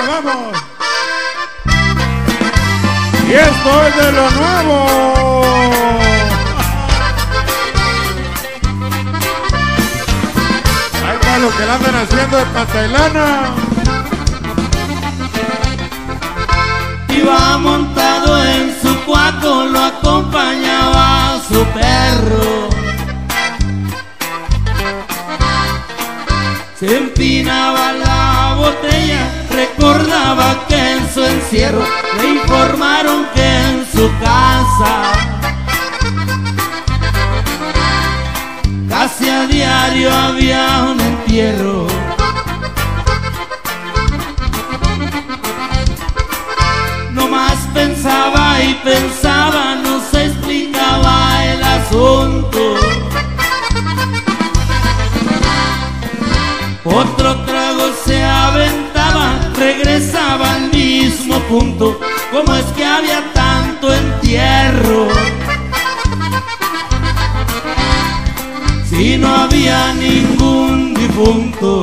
vamos. Y esto es de lo nuevo. Ahí para los que la andan haciendo de patailana. Iba montado en su cuaco, lo acompañaba su perro. Se empinaba la botella, recordaba que en su encierro le informaron que en su casa casi a diario había un entierro. Nomás pensaba y pensaba, no se explicaba el asunto. Otro trago se aventaba, regresaba al mismo punto. ¿Cómo es que había tanto entierro? Si no había ningún difunto.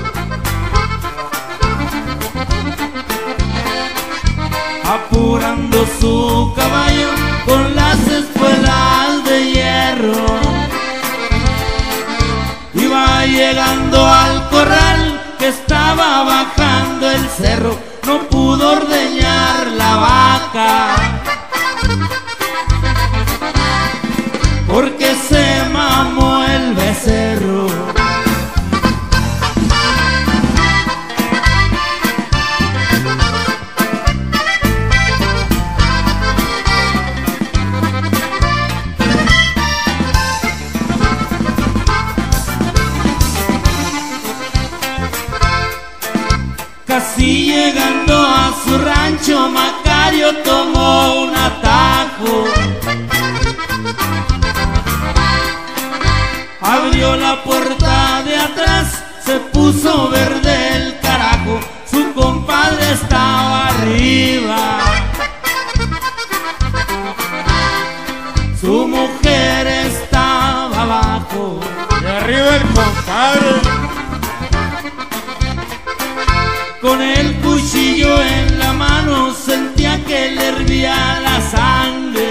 Apurando su caballo con las espuelas de hierro, iba llegando al corral que estaba bajando el cerro. No pudo ordeñar la vaca porque se mamó el becerro. Casi llegando a su rancho, Macario tomó un atajo. Abrió la puerta de atrás, se puso verde el carajo. Su compadre estaba arriba, su mujer estaba abajo. Y arriba el compadre. Con el cuchillo en la mano sentía que le hervía la sangre.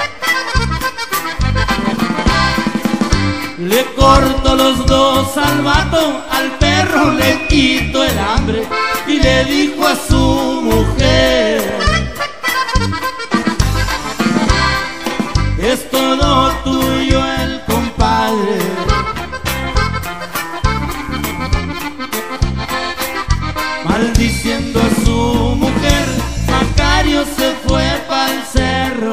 Le cortó los dos al vato, al perro le quitó el hambre y le dijo a su mujer: es todo tuyo el compadre. Maldiciendo a su mujer, Macario se fue pa'l cerro,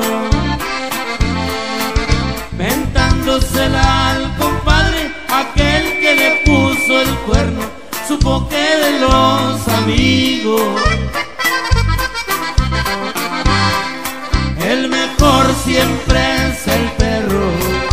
mentándosela al compadre, aquel que le puso el cuerno. Supo que de los amigos el mejor siempre es el perro.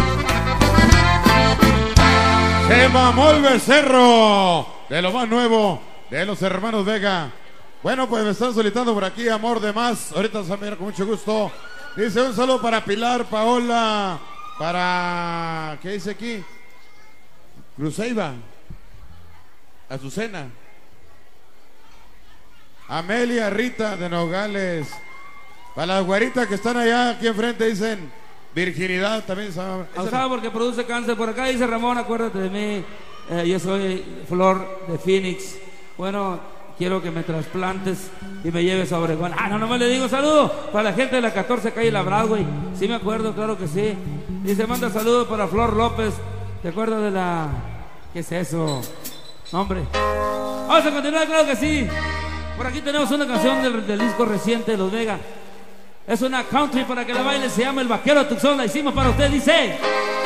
Se mamó el becerro. De lo más nuevo de los hermanos Vega. Bueno, pues me están solicitando por aquí Amor de Más. Ahorita se va a mirar con mucho gusto. Dice un saludo para Pilar, Paola, para... ¿qué dice aquí? Cruzeiva, Azucena, Amelia, Rita de Nogales. Para las güeritas que están allá aquí enfrente dicen Virginidad también. Alzada porque produce cáncer. Por acá dice Ramón, acuérdate de mí. Yo soy Flor de Phoenix. Bueno, quiero que me trasplantes y me lleves a Obregón. No me le digo saludo para la gente de la 14 calle La Broadway. Sí me acuerdo, claro que sí. Dice, manda saludos para Flor López. ¿Te acuerdas de la... ¿qué es eso? Hombre. Vamos a continuar, claro que sí. Por aquí tenemos una canción del disco reciente de Los Vega. Es una country para que la baile, se llama El Vaquero de Tucson. La hicimos para usted, dice...